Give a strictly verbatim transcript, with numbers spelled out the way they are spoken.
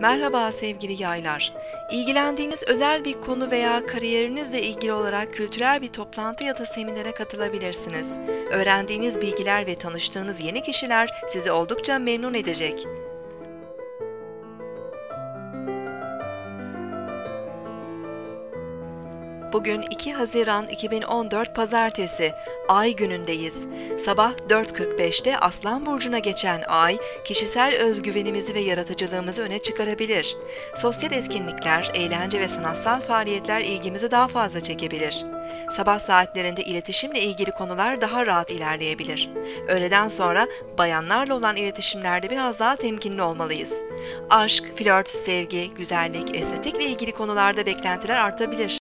Merhaba sevgili yaylar. İlgilendiğiniz özel bir konu veya kariyerinizle ilgili olarak kültürel bir toplantı ya da seminere katılabilirsiniz. Öğrendiğiniz bilgiler ve tanıştığınız yeni kişiler sizi oldukça memnun edecek. Bugün iki Haziran iki bin on dört Pazartesi, Ay günündeyiz. Sabah dört kırk beşte Aslan Burcu'na geçen Ay, kişisel özgüvenimizi ve yaratıcılığımızı öne çıkarabilir. Sosyal etkinlikler, eğlence ve sanatsal faaliyetler ilgimizi daha fazla çekebilir. Sabah saatlerinde iletişimle ilgili konular daha rahat ilerleyebilir. Öğleden sonra bayanlarla olan iletişimlerde biraz daha temkinli olmalıyız. Aşk, flört, sevgi, güzellik, estetikle ilgili konularda beklentiler artabilir.